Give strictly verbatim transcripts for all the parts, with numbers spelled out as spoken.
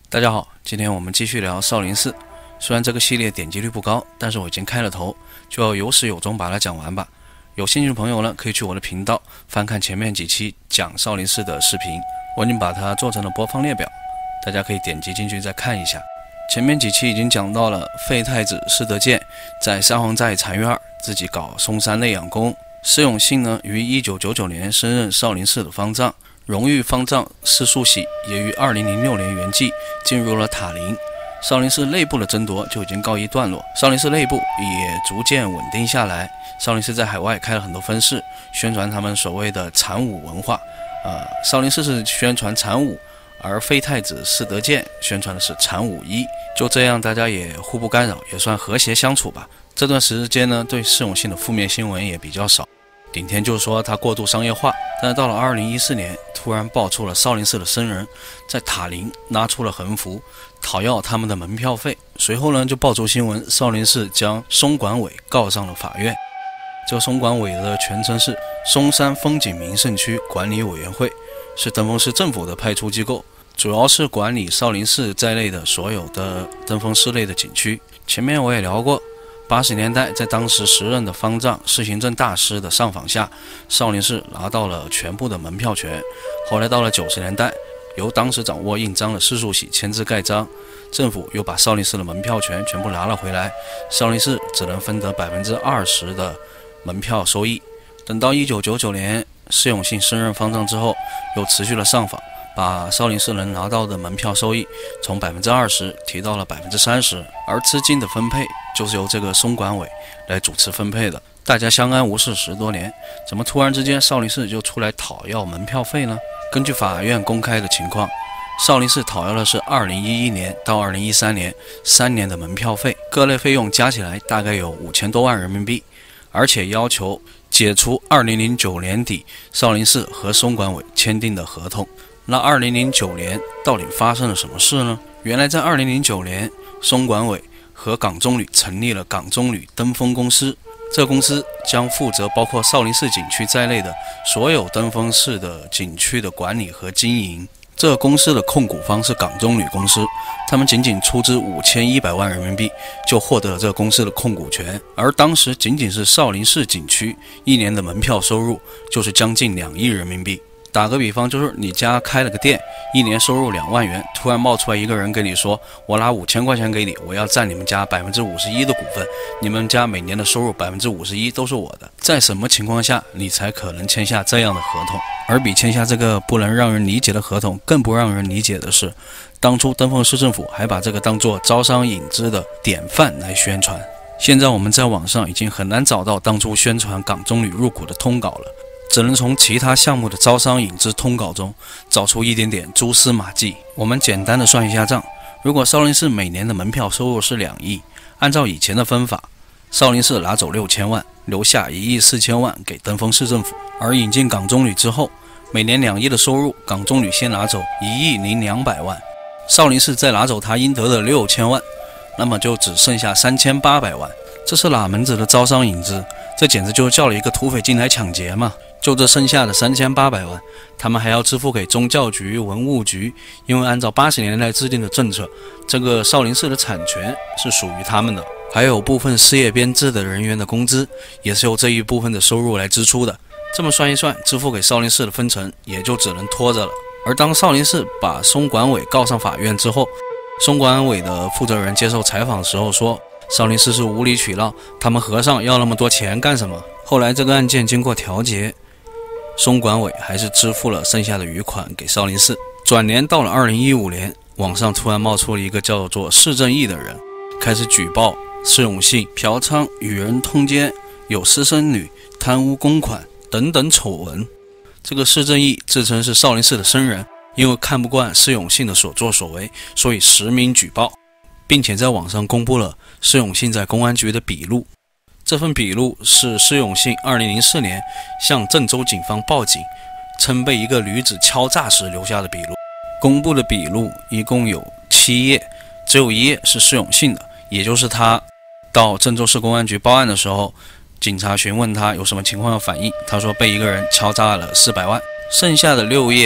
大家好，今天我们继续聊少林寺。虽然这个系列点击率不高，但是我已经开了头，就要有始有终把它讲完吧。有兴趣的朋友呢，可以去我的频道翻看前面几期讲少林寺的视频，我已经把它做成了播放列表，大家可以点击进去再看一下。前面几期已经讲到了废太子释德建在三皇寨禅院自己搞嵩山内养功，释永信呢于一九九九年升任少林寺的方丈，荣誉方丈释树喜也于二零零六年圆寂，进入了塔林。少林寺内部的争夺就已经告一段落，少林寺内部也逐渐稳定下来。少林寺在海外开了很多分寺，宣传他们所谓的禅武文化。呃，少林寺是宣传禅武，而废太子释德建宣传的是禅武一。就这样，大家也互不干扰，也算和谐相处吧。这段时间呢，对释永信的负面新闻也比较少。顶天就是说他过度商业化，但是到了二零一四年，突然爆出了少林寺的僧人在塔林拉出了横幅，讨要他们的门票费。随后呢，就爆出新闻，少林寺将松管委告上了法院。这个松管委的全称是松山风景名胜区管理委员会，是登封市政府的派出机构，主要是管理少林寺在内的所有的登封市内的景区。前面我也聊过，八十年代在当时时任的方丈释行正大师的上访下，少林寺拿到了全部的门票权。后来到了九十年代，由当时掌握印章的释树喜签字盖章，政府又把少林寺的门票权全部拿了回来，少林寺只能分得百分之二十的门票收益。等到一九九九年释永信升任方丈之后，又持续了上访，把少林寺能拿到的门票收益从百分之二十提到了百分之三十，而资金的分配就是由这个松管委来主持分配的。大家相安无事十多年，怎么突然之间少林寺就出来讨要门票费呢？根据法院公开的情况，少林寺讨要的是二零一一年到二零一三年三年的门票费，各类费用加起来大概有五千多万人民币，而且要求解除二零零九年底少林寺和松管委签订的合同。那二零零九年到底发生了什么事呢？原来在二零零九年，松管委和港中旅成立了港中旅登封公司，这公司将负责包括少林寺景区在内的所有登封市的景区的管理和经营。这个公司的控股方是港中旅公司，他们仅仅出资五千一百万人民币就获得了这个公司的控股权，而当时仅仅是少林寺景区一年的门票收入就是将近两亿人民币。打个比方，就是你家开了个店，一年收入两万元，突然冒出来一个人跟你说，我拿五千块钱给你，我要占你们家百分之五十一的股份，你们家每年的收入百分之五十一都是我的。在什么情况下你才可能签下这样的合同？而比签下这个不能让人理解的合同更不让人理解的是，当初登封市政府还把这个当作招商引资的典范来宣传。现在我们在网上已经很难找到当初宣传港中旅入股的通稿了，只能从其他项目的招商引资通稿中找出一点点蛛丝马迹。我们简单的算一下账，如果少林寺每年的门票收入是两亿，按照以前的分法，少林寺拿走六千万，留下一亿四千万给登封市政府。而引进港中旅之后，每年两亿的收入，港中旅先拿走一亿零两百万，少林寺再拿走他应得的六千万，那么就只剩下三千八百万。这是哪门子的招商引资？这简直就叫了一个土匪进来抢劫嘛！就这剩下的三千八百万，他们还要支付给宗教局、文物局，因为按照八十年代制定的政策，这个少林寺的产权是属于他们的。还有部分事业编制的人员的工资，也是由这一部分的收入来支出的。这么算一算，支付给少林寺的分成也就只能拖着了。而当少林寺把松管委告上法院之后，松管委的负责人接受采访的时候说，少林寺是无理取闹，他们和尚要那么多钱干什么？后来这个案件经过调解，松管委还是支付了剩下的余款给少林寺。转年到了二零一五年，网上突然冒出了一个叫做释正义的人，开始举报释永信嫖娼、与人通奸、有私生女、贪污公款等等丑闻。这个释正义自称是少林寺的僧人，因为看不惯释永信的所作所为，所以实名举报，并且在网上公布了释永信在公安局的笔录。这份笔录是释永信二零零四年向郑州警方报警，称被一个女子敲诈时留下的笔录。公布的笔录一共有七页，只有一页是释永信的，也就是他到郑州市公安局报案的时候，警察询问他有什么情况要反映，他说被一个人敲诈了四百万。剩下的六页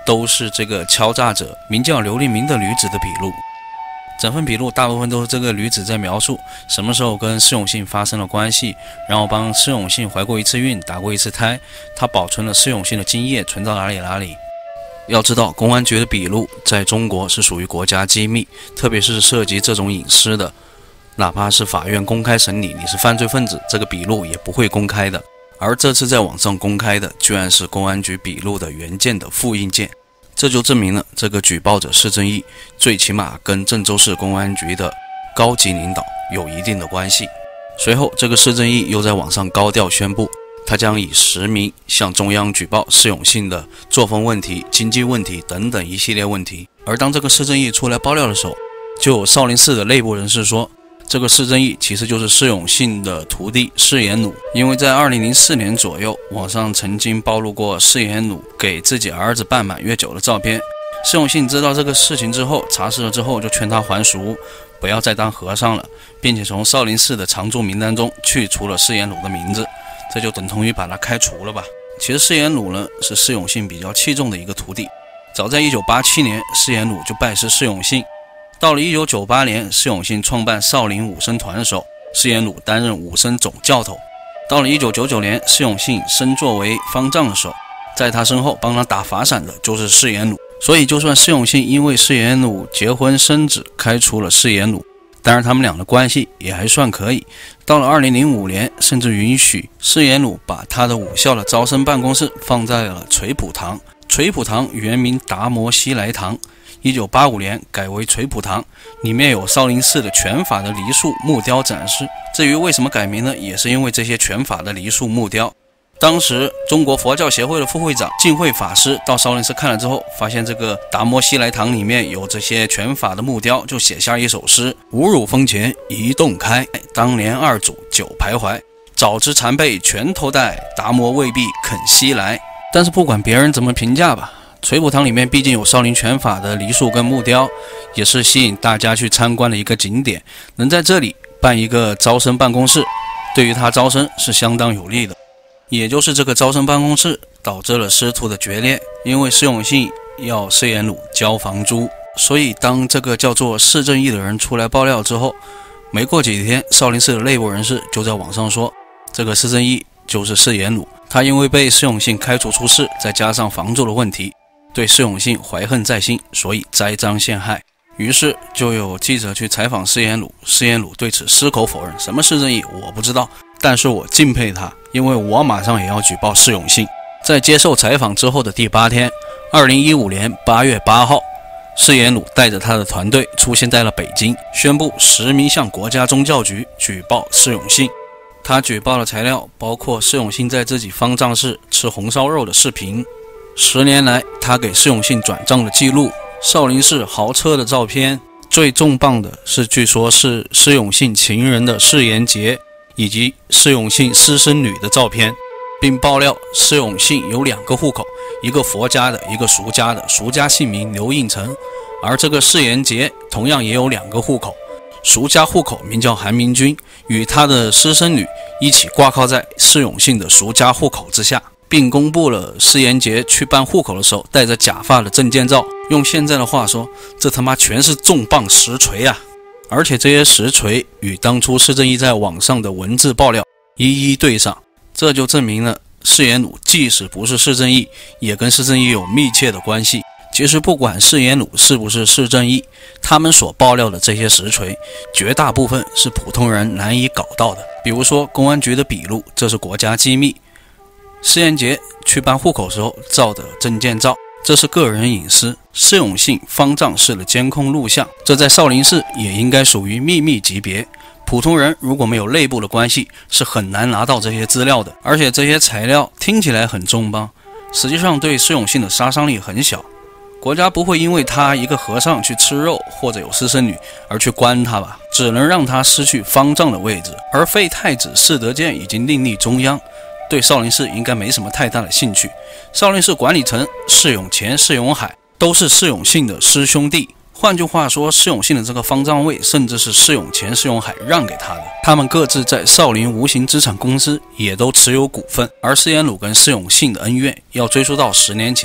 都是这个敲诈者名叫刘立明的女子的笔录。整份笔录大部分都是这个女子在描述什么时候跟施永信发生了关系，然后帮施永信怀过一次孕，打过一次胎，她保存了施永信的精液存到哪里哪里。要知道，公安局的笔录在中国是属于国家机密，特别是涉及这种隐私的，哪怕是法院公开审理你是犯罪分子，这个笔录也不会公开的。而这次在网上公开的，居然是公安局笔录的原件的复印件。这就证明了这个举报者施正义最起码跟郑州市公安局的高级领导有一定的关系。随后，这个施正义又在网上高调宣布，他将以实名向中央举报施永信的作风问题、经济问题等等一系列问题。而当这个施正义出来爆料的时候，就有少林寺的内部人士说，这个施正义其实就是施永信的徒弟施延鲁，因为在二零零四年左右，网上曾经暴露过施延鲁给自己儿子办满月酒的照片。施永信知道这个事情之后，查实了之后就劝他还俗，不要再当和尚了，并且从少林寺的常驻名单中去除了施延鲁的名字，这就等同于把他开除了吧。其实施延鲁呢是施永信比较器重的一个徒弟，早在一九八七年，施延鲁就拜师施永信。到了一九九八年，施永信创办少林武僧团的时候，施延鲁担任武僧总教头。到了一九九九年，施永信升作为方丈的时候，在他身后帮他打法伞的就是施延鲁。所以就算施永信因为施延鲁结婚生子开除了施延鲁，当然他们俩的关系也还算可以。到了二零零五年，甚至允许施延鲁把他的武校的招生办公室放在了垂普堂。垂普堂原名达摩西来堂，一九八五年改为垂普堂，里面有少林寺的拳法的梨树木雕展示。至于为什么改名呢，也是因为这些拳法的梨树木雕。当时中国佛教协会的副会长净慧法师到少林寺看了之后，发现这个达摩西来堂里面有这些拳法的木雕，就写下一首诗：五乳峰前一洞开，当年二祖久徘徊，早知残背拳头带，达摩未必肯西来。但是不管别人怎么评价吧，垂普堂里面毕竟有少林拳法的梨树跟木雕，也是吸引大家去参观的一个景点。能在这里办一个招生办公室，对于他招生是相当有利的。也就是这个招生办公室导致了师徒的决裂，因为施永信要施延鲁交房租，所以当这个叫做施正义的人出来爆料之后，没过几天，少林寺的内部人士就在网上说，这个施正义就是施延鲁，他因为被施永信开除出仕，再加上房租的问题，对施永信怀恨在心，所以栽赃陷害。于是就有记者去采访施延鲁，施延鲁对此矢口否认，什么施正义我不知道，但是我敬佩他，因为我马上也要举报施永信。在接受采访之后的第八天，二零一五年八月八号，施延鲁带着他的团队出现在了北京，宣布实名向国家宗教局举报施永信。他举报的材料包括施永信在自己方丈室吃红烧肉的视频，十年来他给施永信转账的记录，少林寺豪车的照片，最重磅的是据说是施永信情人的释延节以及施永信私生女的照片，并爆料施永信有两个户口，一个佛家的，一个俗家的，俗家姓名刘应成，而这个释延节同样也有两个户口，俗家户口名叫韩明君，与他的私生女一起挂靠在施永信的俗家户口之下，并公布了施延节去办户口的时候戴着假发的证件照。用现在的话说，这他妈全是重磅实锤啊！而且这些实锤与当初施正义在网上的文字爆料一一对上，这就证明了施延鲁即使不是施正义，也跟施正义有密切的关系。其实不管施延鲁是不是施正义，他们所爆料的这些实锤，绝大部分是普通人难以搞到的。比如说公安局的笔录，这是国家机密；施延节去办户口时候照的证件照，这是个人隐私；施永信方丈室的监控录像，这在少林寺也应该属于秘密级别。普通人如果没有内部的关系，是很难拿到这些资料的。而且这些材料听起来很重磅，实际上对施永信的杀伤力很小。国家不会因为他一个和尚去吃肉或者有私生女而去关他吧，只能让他失去方丈的位置。而废太子释德建已经另立中央，对少林寺应该没什么太大的兴趣。少林寺管理层释永乾、释永海都是释永信的师兄弟，换句话说，释永信的这个方丈位甚至是释永乾、释永海让给他的。他们各自在少林无形资产公司也都持有股份。而施延鲁跟释永信的恩怨要追溯到十年前，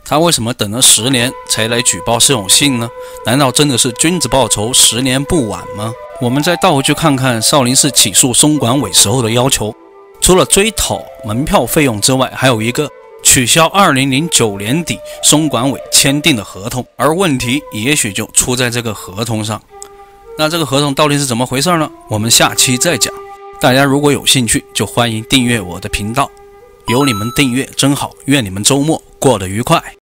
他为什么等了十年才来举报施永信呢？难道真的是君子报仇，十年不晚吗？我们再倒回去看看少林寺起诉松管委时候的要求，除了追讨门票费用之外，还有一个取消二零零九年底松管委签订的合同，而问题也许就出在这个合同上。那这个合同到底是怎么回事呢？我们下期再讲。大家如果有兴趣，就欢迎订阅我的频道。有你们订阅真好，愿你们周末过得愉快。